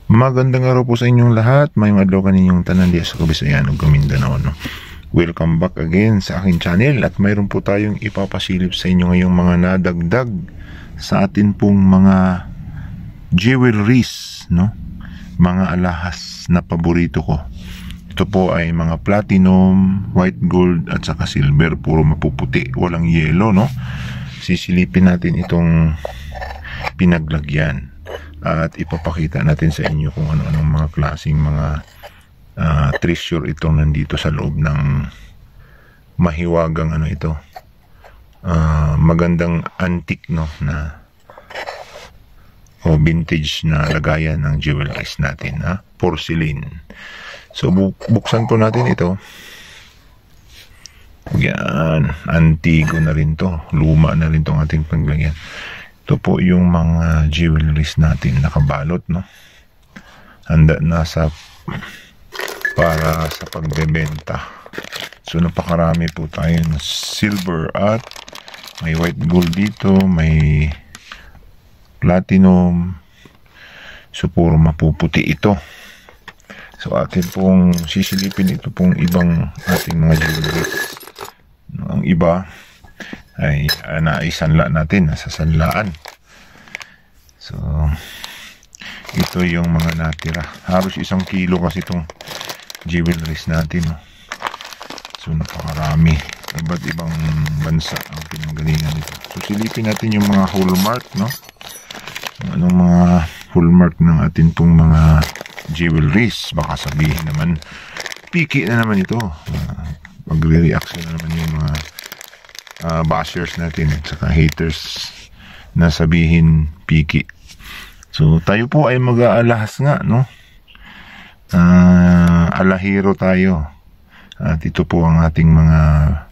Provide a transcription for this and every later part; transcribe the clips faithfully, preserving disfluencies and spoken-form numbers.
Magandang araw po sa inyong lahat. Mayong adlaw kaninyong tanan diya sa Kabisayan ug Mindanao, no. Welcome back again sa aking channel at mayroon po tayong ipapasilip sa inyo ngayong mga nadagdag sa atin pong mga jewelries, no. Mga alahas na paborito ko. Ito po ay mga platinum, white gold at saka silver, puro mapuputi, walang yellow, no. Sisilipin natin itong pinaglagyan at ipapakita natin sa inyo kung ano-anong mga klaseng mga uh, treasure itong nandito sa loob ng mahiwagang ano ito, uh, magandang antique, no, na o vintage na lagayan ng jewelries natin, ha? Porcelain. So bu buksan po natin ito. Yan, antigo na rin to, luma na rin tong ating paglagyan. Ito po yung mga jewelries natin nakabalot, no? Handa na sa para sa pagbebenta. So napakarami po tayo ng silver at may white gold dito, may platinum. So puro mapuputi ito. So atin pong sisilipin ito pong ibang ating mga jewelries. No, ang iba ay uh, naisanla natin, nasa sanlaan. So ito yung mga natira, halos isang kilo kasi itong jewelries natin, no? So napakarami, iba't ibang bansa ang pinanggalingan nito. So silipin natin yung mga hallmark, no? Anong mga hallmark ng atin pong mga jewelries. Baka sabihin naman piki na naman ito, uh, magre-reaction na naman yung mga Uh, bashers natin at saka haters na sabihin piki. So tayo po ay mag-aalahas nga, no? Uh, alahero tayo. At ito po ang ating mga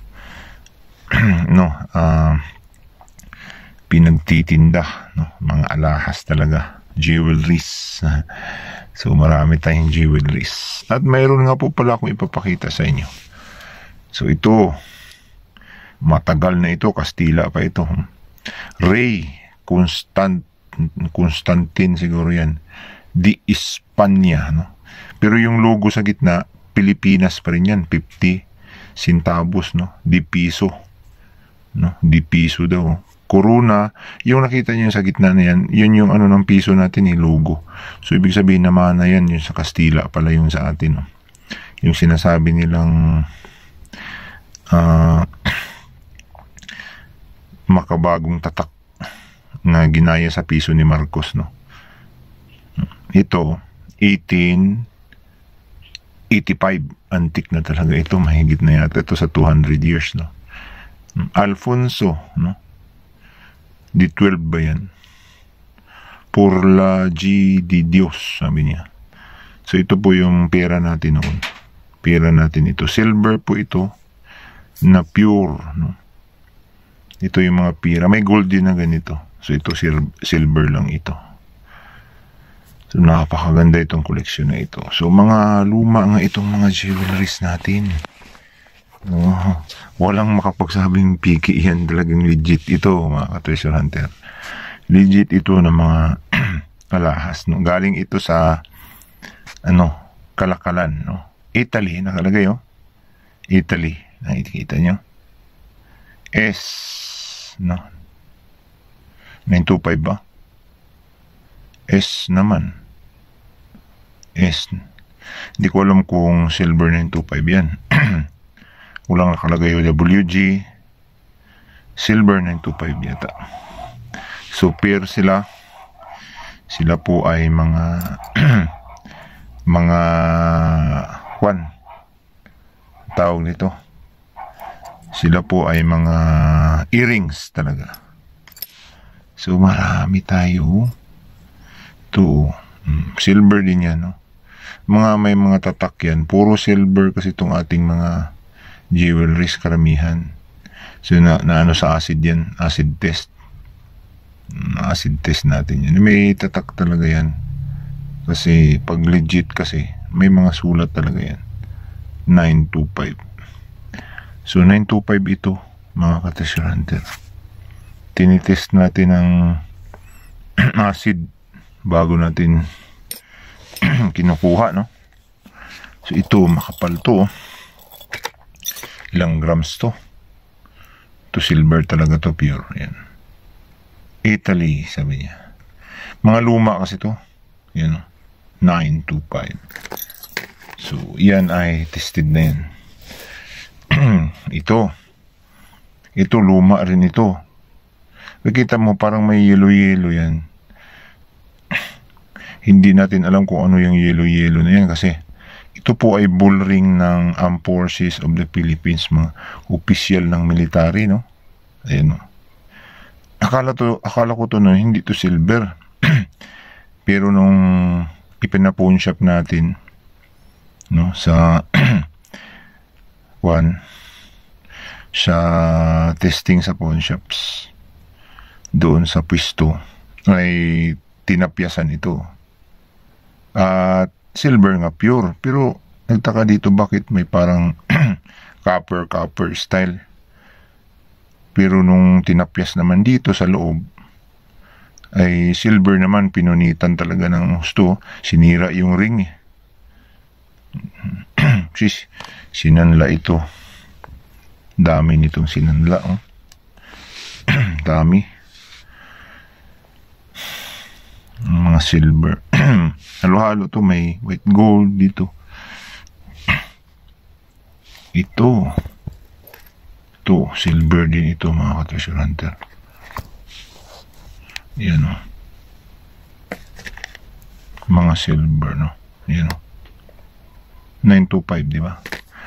no, uh, pinagtitinda, no? Mga alahas talaga, jewelries. So marami tayong jewelries. At mayroon nga po pala akong ipapakita sa inyo. So ito, matagal na ito, Kastila pa ito. Rey Constant Constantin siguro yan, di Espanya, no? Pero yung logo sa gitna, Pilipinas pa rin yan, fifty centavos, no? Di piso, no? Di piso daw. Corona, yung nakita niyo sa gitna na yan, yun yung ano ng piso natin, eh, logo. So ibig sabihin naman na yan, yung sa Kastila pala yung sa atin, no? Yung sinasabi nilang ah uh, makabagong tatak na ginaya sa piso ni Marcos, no? Ito eighteen eighty-five, antique na talaga ito, mahigit na yata ito sa two hundred years, no? Alfonso, no? Di twelve ba yan? Por la G de Dios, sabi niya. So ito po yung pera natin noon. Pera natin ito, silver po ito na pure, no? Ito yung mga pira. May gold din na ganito. So ito sil silver lang ito. So napakaganda itong koleksyon na ito. So mga luma nga itong mga jewelries natin. No, walang makapagsabing piki yan. Talagang legit ito, mga ka-treasure hunter. Legit ito ng mga alahas, no? Galing ito sa ano, Kalakalan, no? Italy, nakalagay, oh. Italy. Nakikita nyo? S, no? nine two five ba? S naman. S. Hindi ko alam kung silver nine two five yan. Walang nakalagay yung W G. Silver nine two five yata. So pair sila. Sila po ay mga mga kwan. Tawag nito. Sila po ay mga earrings talaga. So marami tayo. Ito, mm, silver din yan, no? Mga may mga tatak yan. Puro silver kasi itong ating mga jewelries karamihan. So na, na ano sa acid yan, acid test. Acid test natin yan. May tatak talaga yan. Kasi pag legit kasi, may mga sulat talaga yan. nine two five. So nine two five ito, mga ka-treasure hunter. Tinitest natin ang acid bago natin kinukuha, no? So ito, makapal to. Oh. Ilang grams to? To silver talaga to, pure. Yan. Italy, sabi niya. Mga luma kasi to. Yan, oh. nine two five. So, yan ay tested na yan. Ito. Ito, luma rin ito. Nakita mo, parang may yellow-yellow yan. Hindi natin alam kung ano yung yellow-yellow na yan kasi ito po ay bullring ng Armed Forces of the Philippines, mga opisyal ng military, no? Ayan, no? Akala, to, akala ko to, no, hindi to silver. Pero nung ipina-pawn shop natin, no, sa one sa testing sa pawn shops doon sa pwesto ay tinapyasan ito at silver nga pure, pero nagtaka dito bakit may parang copper copper style, pero nung tinapyas naman dito sa loob ay silver naman, pinunitan talaga ng gusto, sinira yung ring eh. Sis, sinanla ito. Dami nitong sinanla, oh. Dami. Mga silver. Halo-halo to, may white gold dito. Ito. Ito, silver din ito, mga ka-treasure hunter. Yan, oh. Mga silver, no? Yan, oh. nine two five, di ba?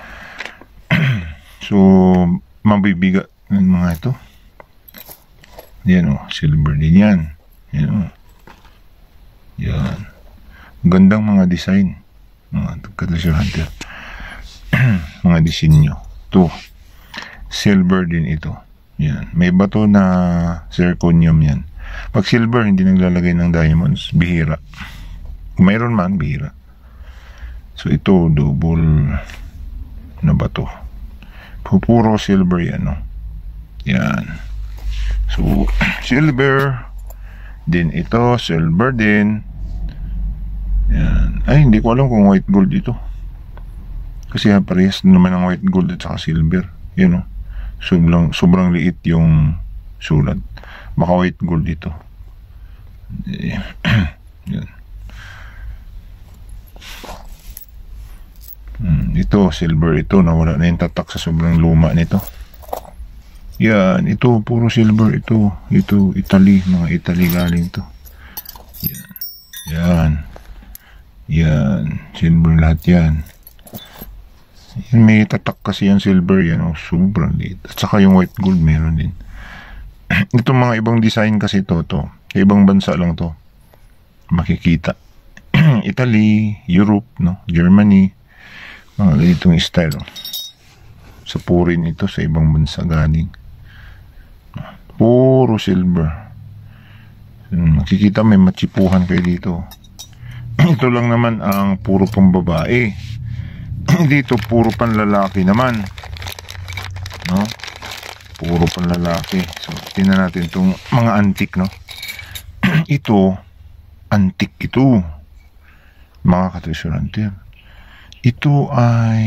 So, mabibigat ng mga ito. Yan, oh. Silver din yan. Yan, oh. Yan. Gandang mga design. Mga ka-treasure hunter. Mga disenyo. Ito. Silver din ito. Yan. May bato na zirconium yan. Pag silver, hindi naglalagay ng diamonds. Bihira. Mayroon man, bihira. So, ito, double na bato. Puro silver yan, no? Yan. So, silver. Din ito, silver din. Yan. Ay, hindi ko alam kung white gold ito. Kasi ha, parehas naman ang white gold at saka silver. Yan, no? Sobrang, sobrang liit yung sulat. Baka white gold ito. Yan. Hmm, ito, silver ito. Nawala na yung tatak sa sobrang luma nito. Yan. Ito, puro silver ito. Ito, Italy. Mga Italy galing to. Yan. Yan. Yan. Silver lahat yan. Yan, may tatak kasi yung silver yan. Oh, sobrang liit. At saka yung white gold meron din. Itong mga ibang design kasi to, to. Ibang bansa lang to. Makikita. Italy, Europe, no? Germany. Mga ganitong style. Oh. Sa purin ito sa ibang bansa galing. Puro silver. Makikita may matsipuhan kayo dito. Ito lang naman ang puro pang babae. Dito puro panlalaki naman. No? Puro panlalaki. So, tingnan natin itong mga antique, no? Ito, antique ito. Mga ka-treasure hunter. Ito ay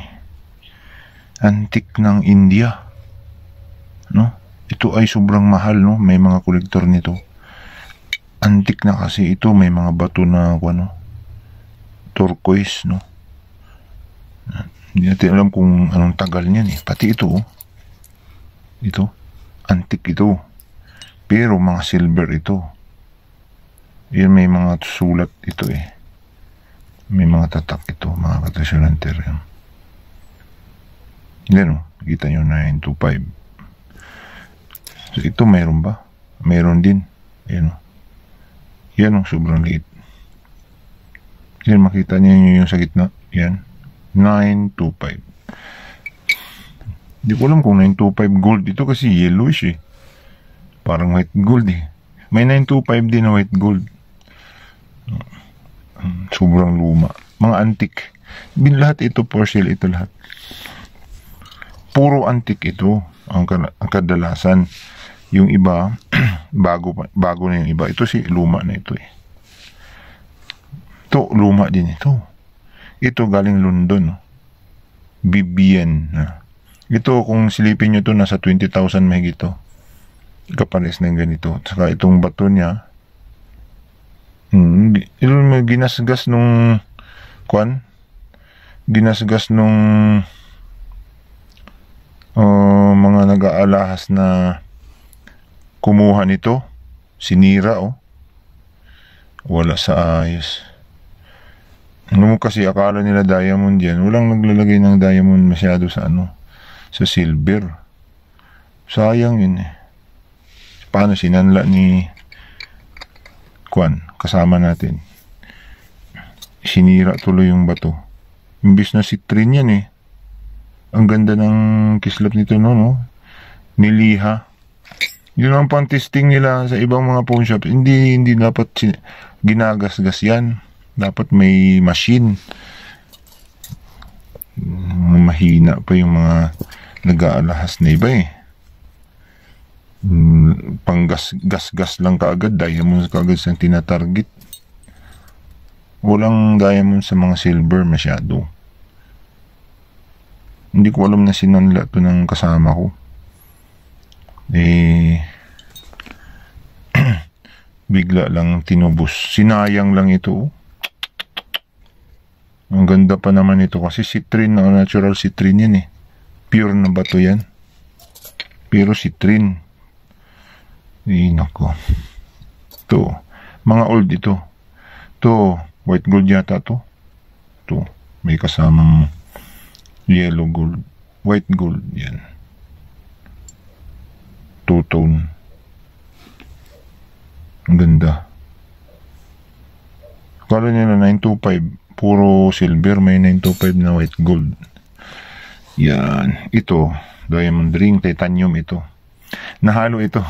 antique ng India. No? Ito ay sobrang mahal, no? May mga kolektor nito. Antique na kasi ito. May mga bato na, ano, turquoise, no? Hindi natin alam kung anong tagal niyan, eh. Pati ito, oh. Ito. Antique ito. Pero mga silver ito. Yan, may mga sulat ito, eh. May mga tatak ito, mga ka-treasure hunter. Yan. Yan, oh. Kita nyo, nine two five. So, ito, mayroon ba? Mayroon din. Yan, oh. Yan, oh. Sobrang liit. Yan, makita nyo yung sa gitna. Yan. nine two five. Hindi ko alam kung nine two five gold ito kasi yellowish, eh. Parang white gold, eh. May nine two five din na white gold. Sobrang luma. Mga antique. Bin lahat ito, for sale ito lahat. Puro antique ito. Ang, ang kadalasan. Yung iba, bago, bago na yung iba. Ito si luma na ito, eh. Ito, luma din ito. Ito galing London. Bibian. Ito, kung silipin nyo ito, nasa twenty thousand mahigit ito. Kapares na ganito. Saka itong bato niya, hmm, ginasgas nung kwan, ginasgas nung uh, mga nag-aalahas na kumuha nito, sinira oh. Wala sa ayos. Ano mo kasi akala nila diamond yan. Walang naglalagay ng diamond masyado sa ano, sa silver. Sayang yun eh. Paano sinanla ni kwan, kasama natin. Sinira tuloy yung bato. Imbis na citrine yan eh. Ang ganda ng kislap nito no, no? Niliha. Yun ang pang testing nila sa ibang mga pawn shops. Hindi, hindi dapat ginagasgas yan. Dapat may machine. Mahina pa yung mga nag-aalahas na iba eh. Panggas-gas lang kaagad. Diamond kaagad sa tinatarget. Walang diamond sa mga silver masyado. Hindi ko alam na sinanla to ng kasama ko. Eh, bigla lang tinubos. Sinayang lang ito. Ang ganda pa naman ito kasi citrine na natural citrine yan eh. Pure na bato yan. Pero citrine. Eh, nako. Ito. Mga old ito. Ito. White gold yata to. Ito. May kasamang yellow gold. White gold. Yan. Two-tone. Ang ganda. Kala nila nine two five. Puro silver. May nine two five na white gold. Yan. Ito. Diamond ring. Titanium ito. Nahalo ito.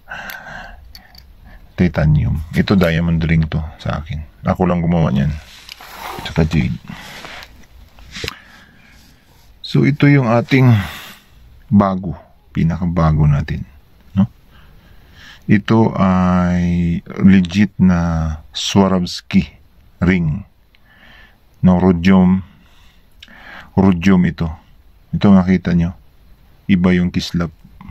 Titanium. Ito diamond ring to sa akin. Ako lang gumawa niyan. Tsaka jade. So ito yung ating bago. Pinakabago natin. No? Ito ay legit na Swarovski ring. No, rhodium. Rhodium ito. Ito makita nyo. Iba yung kislap.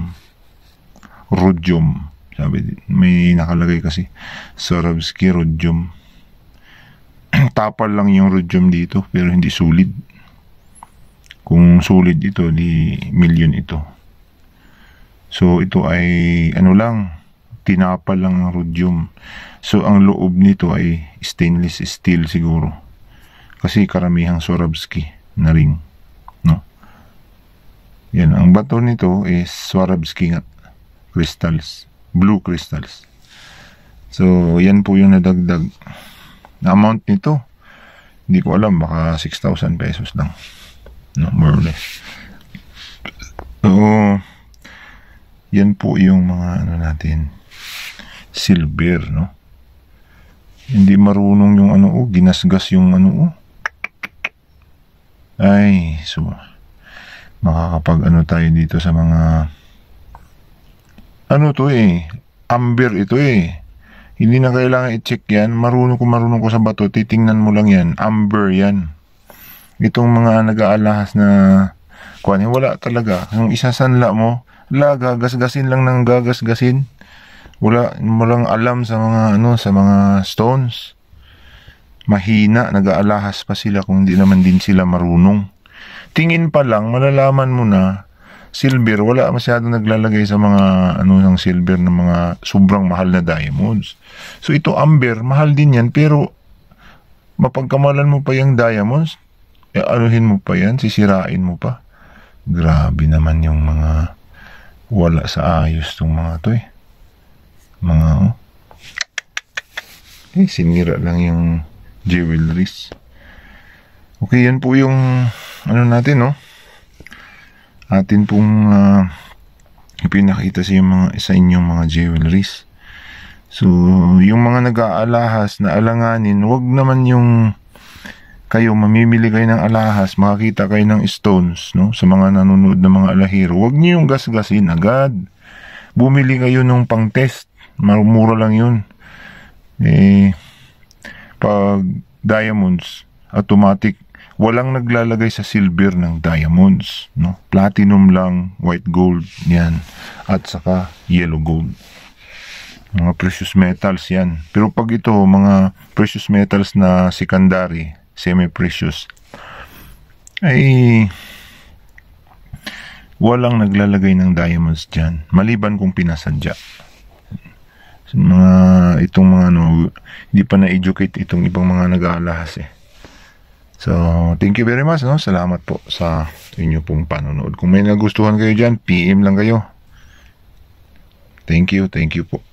Rhodium. Sabi, may nakalagay kasi Swarovski rhodium. Tapal lang yung rhodium dito pero hindi sulit. Kung sulit ito, di million ito. So ito ay ano lang, tinapal lang ang rhodium. So ang loob nito ay stainless steel siguro. Kasi karamihang Swarovski na ring, no? Yan, ang bato nito is Swarovski nga crystals. Blue crystals. So, yan po yung nadagdag. Na amount nito, hindi ko alam, baka six thousand pesos lang. No, more or less. So, yan po yung mga ano natin, silver, no? Hindi marunong yung ano, oh, ginasgas yung ano, oh. Ay, so, makakapag ano tayo dito sa mga ano to eh, amber ito eh. Hindi na kailangan i-check yan. Marunong ko marunong ko sa bato, titingnan mo lang yan. Amber yan. Itong mga nag-aalahas na kuwan, wala talaga. Yung isasanla mo, la, gagasgasin lang ng gagasgasin. Wala, walang alam sa mga ano, sa mga stones. Mahina, nag-aalahas pa sila kung hindi naman din sila marunong. Tingin pa lang, malalaman mo na silver, wala masyadong naglalagay sa mga ano ng silver ng mga sobrang mahal na diamonds. So ito amber, mahal din yan, pero mapagkamalan mo pa yung diamonds, eh, anuhin mo pa yan, sisirain mo pa. Grabe naman yung mga wala sa ayos tong mga to eh. Mga oh. Eh, sinira lang yung jewelries. Okay, yan po yung ano natin, no? Atin pong uh, ipinakita sa, yung mga, sa inyong mga jewelries. So, yung mga nag-aalahas na alanganin, wag naman yung kayo mamimili kayo ng alahas, makakita kayo ng stones, no? Sa mga nanonood ng mga alahiro, wag niyo yung gasgasin agad. Bumili kayo nung pang-test. Mura lang yun. Eh, pag diamonds, automatic, walang naglalagay sa silver ng diamonds, no? Platinum lang, white gold, yan. At saka yellow gold. Mga precious metals yan. Pero pag ito, mga precious metals na secondary, semi-precious, ay walang naglalagay ng diamonds dyan. Maliban kung pinasadya. So, mga, itong mga, no, hindi pa na-educate itong ibang mga nag-aalahas eh. So, thank you very much, no? Salamat po sa inyo pong panonood. Kung may nagustuhan kayo dyan, P M lang kayo. Thank you, thank you po.